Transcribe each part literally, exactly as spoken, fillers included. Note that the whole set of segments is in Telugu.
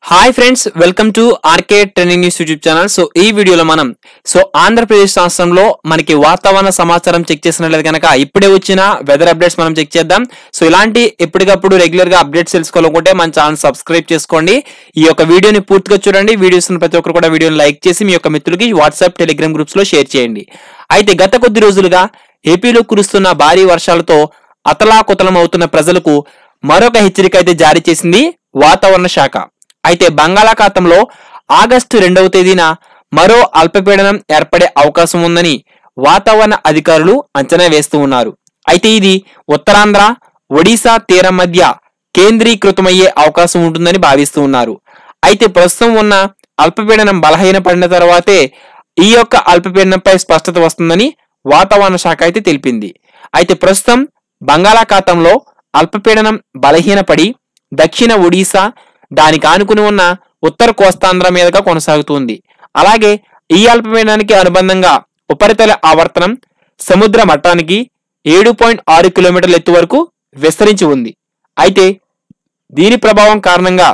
Hi friends, welcome to RK trending news YouTube channel. So ఈ వీడియోలో మనం సో ఆంధ్రప్రదేశ్ రాష్ట్రంలో మనకి వాతావరణ సమాచారం చెక్ చేసినట్లయితే కనుక ఇప్పుడే వచ్చిన వెదర్ అప్డేట్స్ మనం చెక్ చేద్దాం. సో ఇలాంటి ఎప్పటికప్పుడు రెగ్యులర్ గా అప్డేట్స్ తెలుసుకోవాలనుకుంటే మన ఛానల్ సబ్స్క్రైబ్ చేసుకోండి. ఈ యొక్క వీడియోని పూర్తిగా చూడండి. వీడియోస్ ప్రతి ఒక్కరు కూడా వీడియోని లైక్ చేసి మీ యొక్క మిత్రులకి వాట్సాప్, టెలిగ్రామ్ గ్రూప్స్ లో షేర్ చేయండి. అయితే గత కొద్ది రోజులుగా ఏపీలో కురుస్తున్న భారీ వర్షాలతో అతలాకుతలం అవుతున్న ప్రజలకు మరొక హెచ్చరిక అయితే జారీ చేసింది వాతావరణ శాఖ. అయితే బంగాళాఖాతంలో ఆగస్టు రెండవ తేదీన మరో అల్పపీడనం ఏర్పడే అవకాశం ఉందని వాతావరణ అధికారులు అంచనా వేస్తూ ఉన్నారు. అయితే ఇది ఉత్తరాంధ్ర, ఒడిశా తీరం మధ్య కేంద్రీకృతమయ్యే అవకాశం ఉంటుందని భావిస్తూ ఉన్నారు. అయితే ప్రస్తుతం ఉన్న అల్పపీడనం బలహీనపడిన తర్వాతే ఈ యొక్క అల్పపీడనంపై స్పష్టత వస్తుందని వాతావరణ శాఖ అయితే తెలిపింది. అయితే ప్రస్తుతం బంగాళాఖాతంలో అల్పపీడనం బలహీనపడి దక్షిణ ఒడిశా, దానికి ఆనుకుని ఉన్న ఉత్తర కోస్తాంధ్ర మీదుగా కొనసాగుతుంది. అలాగే ఈ అల్పపీడనానికి అనుబంధంగా ఉపరితల ఆవర్తనం సముద్ర మట్టానికి ఏడు పాయింట్ ఆరు కిలోమీటర్ల ఎత్తు వరకు విస్తరించి ఉంది. అయితే దీని ప్రభావం కారణంగా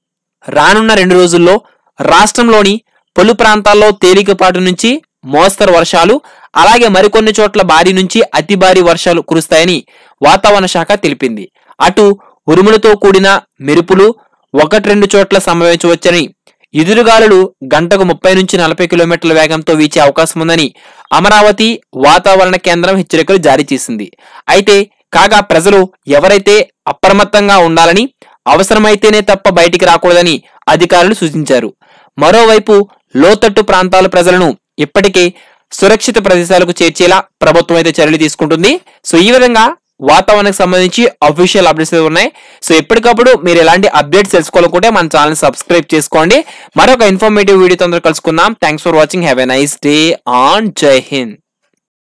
రానున్న రెండు రోజుల్లో రాష్ట్రంలోని పలు ప్రాంతాల్లో తేలికపాటి నుంచి మోస్తరు వర్షాలు, అలాగే మరికొన్ని చోట్ల భారీ నుంచి అతి భారీ వర్షాలు కురుస్తాయని వాతావరణ శాఖ తెలిపింది. అటు ఉరుములతో కూడిన మెరుపులు ఒకటి రెండు చోట్ల సంభవించవచ్చని, ఎదురుగాలులు గంటకు ముప్పై నుంచి నలభై కిలోమీటర్ల వేగంతో వీచే అవకాశం ఉందని అమరావతి వాతావరణ కేంద్రం హెచ్చరికలు జారీ చేసింది. అయితే కాగా ప్రజలు ఎవరైతే అప్రమత్తంగా ఉండాలని, అవసరమైతేనే తప్ప బయటికి రాకూడదని అధికారులు సూచించారు. మరోవైపు లోతట్టు ప్రాంతాల ప్రజలను ఇప్పటికే సురక్షిత ప్రదేశాలకు చేర్చేలా ప్రభుత్వం అయితే చర్యలు తీసుకుంటుంది. సో ఈ విధంగా వాతావరణానికి సంబంధించి అఫీషియల్ అప్డేట్స్ ఉన్నాయి. సో ఎప్పటికప్పుడు మీరు ఎలాంటి అప్డేట్స్ తెలుసుకోవాలనుకుంటే మన ఛానల్ సబ్స్క్రైబ్ చేసుకోండి. మరొక ఇన్ఫర్మేటివ్ వీడియోతో అందరూ కలుసుకుందాం. Thanks for watching. Have a nice day and Jai Hind.